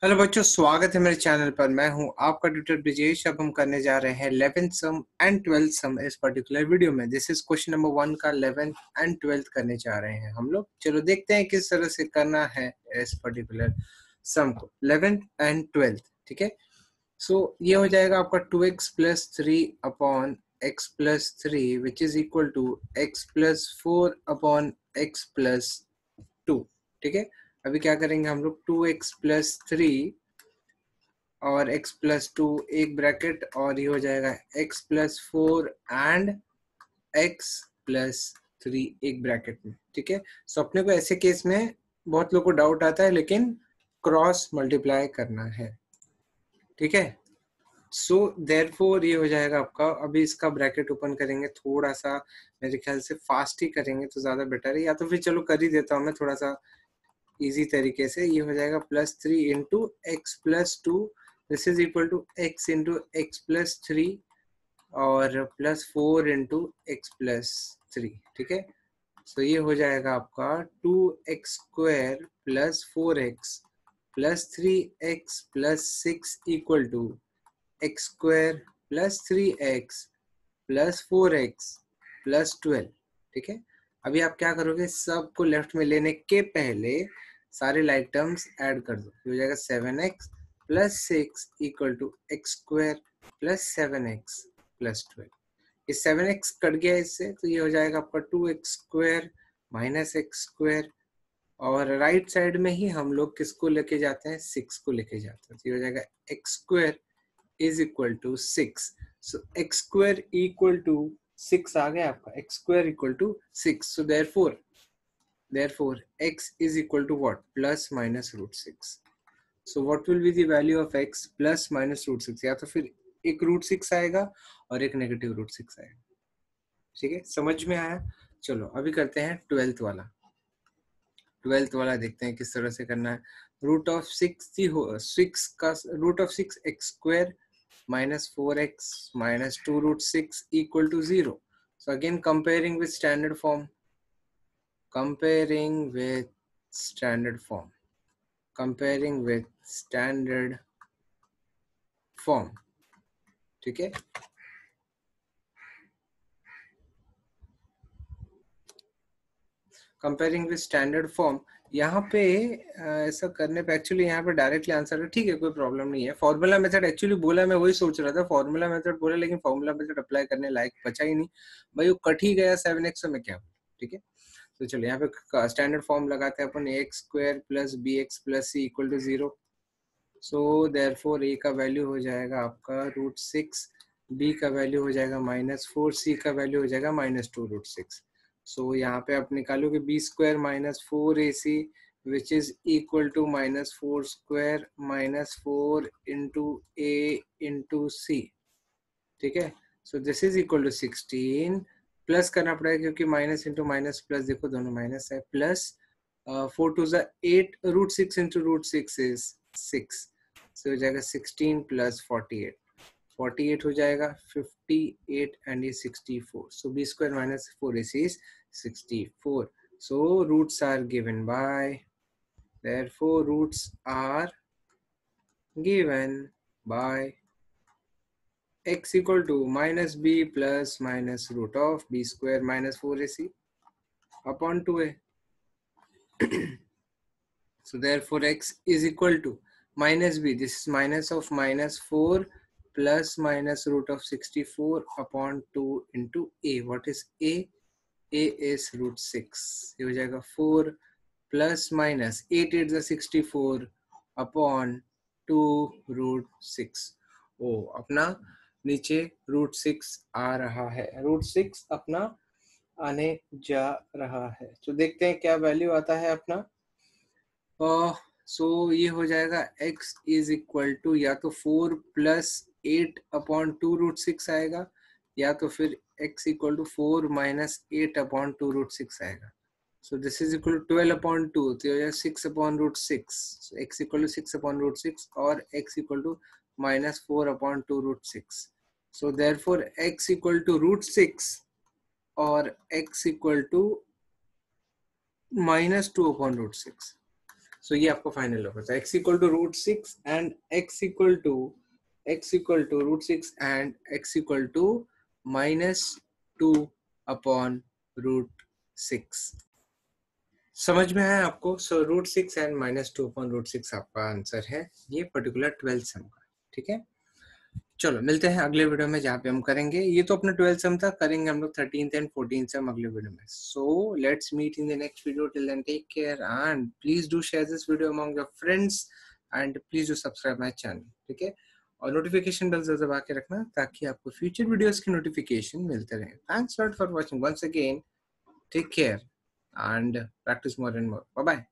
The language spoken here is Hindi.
हेलो बच्चों, स्वागत है मेरे चैनल पर। मैं हूं आपका ट्यूटर ब्रिजेश। अब हम करने जा रहे हैं 11th some and 12th sum इस पर्टिकुलर वीडियो में। दिस इज क्वेश्चन नंबर 1 का 11th एंड 12th करने जा रहे हैं हम लोग। चलो देखते हैं किस तरह से करना है इस पर्टिकुलर सम को, 11th एंड 12th। ठीक है, सो ये हो जाएगा आपका 2x plus 3 upon x plus 3 which is equal to x plus 4 upon x plus 2। ठीक है, अभी क्या करेंगे हम लोग, 2x प्लस 3 और x प्लस 2 एक ब्रैकेट, और ये हो जाएगा x plus 4 and x plus 3 एक ब्रैकेट में। ठीक है, सो अपने को ऐसे केस में बहुत लोगों को डाउट आता है, लेकिन क्रॉस मल्टीप्लाई करना है। ठीक है, सो देयरफॉर ये हो जाएगा आपका। अभी इसका ब्रैकेट ओपन करेंगे, थोड़ा सा मेरे ख्याल से फास्ट ही करेंगे तो ज्यादा बेटर है, या तो फिर चलो कर ही देता हूँ मैं थोड़ा सा इजी तरीके से। ये हो जाएगा plus 3 into x plus 2, this is equal to x into x plus 3 और प्लस 4 इंटू एक्स प्लस 3। ठीक है, सो ये हो जाएगा आपका 2x square plus 4x plus 3x plus 6 equal to x square plus 3x plus 4x plus 12। ठीक है, अभी आप क्या करोगे, सबको लेफ्ट में लेने के पहले सारे लाइक टर्म्स ऐड कर दो। ये हो जाएगा 7x plus 6 equal to x square plus 7x plus 12। ये 7x कट गया इससे, तो ये हो जाएगा आपका 2x square minus x square, और राइट साइड में ही हम लोग किसको लेके जाते हैं, 6 को लेके जाते हैं। तो ये हो जाएगा x square is equal to 6। So x square equal to 6 आ गया आपका, x square equal to 6। So therefore x is equal to what, plus minus root 6. So what will be the value of x plus minus root 6? या तो फिर एक रूट 6 आएगा और एक नेगेटिव रूट 6 आएगा। ठीक है, समझ में आया। चलो अभी करते हैं 12th वाला। 12th वाला देखते हैं किस तरह से करना है। रूट ऑफ 6 का root of 6 x square minus 4x minus 2 root 6 equal to 0। So again comparing with standard form, comparing with standard form, comparing with standard form। ठीक है, कंपेयरिंग विथ स्टैंडर्ड फॉर्म। यहाँ पे ऐसा करने पे एक्चुअली यहाँ पे डायरेक्टली आंसर है। ठीक है, कोई प्रॉब्लम नहीं है। फॉर्मूला मेथड एक्चुअली बोला, मैं वही सोच रहा था फॉर्मूला मेथड बोला, लेकिन फॉर्मूला मेथड अप्लाई करने लायक बचा ही नहीं भाई, वो कट ही गया 7x में क्या। ठीक है, तो चलो यहाँ पे स्टैंडर्ड फॉर्म लगाते हैं अपन, x square plus b x plus c equal to 0। So therefore a का वैल्यू हो जाएगा आपका रूट 6, बी का वैल्यू हो जाएगा -4, सी का वैल्यू हो जाएगा -2 रूट 6। सो यहाँ पे आप निकालोगे b square -4ac which is equal to -4 square -4 into a into c. ठीक है, so this is equal to 16, plus करना पड़ेगा क्योंकि माइनस इंटू माइनस प्लस, देखो दोनों माइनस है, plus 4 to 8 root 6 into root 6 is 6। So हो जाएगा 16 प्लस 48, 48 हो जाएगा 58 एंड ये 64। So b square minus 4ac is 64। So roots are given by, therefore roots are given by x equal to minus b plus minus root of b square minus 4ac upon 2a. So therefore x is equal to minus b, this is minus of -4 plus minus root of 64 upon 2 into a. What is a? A is root 6. ये हो जाएगा 4 plus minus 8 is the 64 upon 2 root 6. ओ अपना नीचे रूट 6 आ रहा है, रूट 6 अपना आने जा रहा है। तो देखते हैं क्या वैल्यू आता है अपना। सो ये हो जाएगा x इज इक्वल टू या तो 4 प्लस 8 अपॉन 2 रूट 6 आएगा, या तो फिर x equal to 4 minus 8 upon 2 root 6 आएगा। So this is equal to 12 upon 2, तो ये हो जाएगा 6 upon root 6। So x equal to 6 upon root 6 और x equal to -4 upon 2 root 6। So therefore x equal to root 6 और x equal to -2 upon root 6। So ये आपको फाइनल होगा। तो x equal to root six and x equal to root six and x equal to -2 upon root six. समझ में आया आपको? So root six and -2 upon root six आपका आंसर है ये पर्टिकुलर 12th सम का। ठीक है, चलो मिलते हैं अगले वीडियो में जहाँ पे हम करेंगे, ये तो अपना 12th सम था, करेंगे हम लोग 13th एंड 14th सम अगले वीडियो में। So let's meet in the next video, till then take care and please do share this video among your friends and please do subscribe my channel. ठीक है, और नोटिफिकेशन बेल जरूर दबा के रखना ताकि आपको फ्यूचर वीडियोस की नोटिफिकेशन मिलते रहे। Thanks lot for watching once again, take care and practice more and more. Bye bye.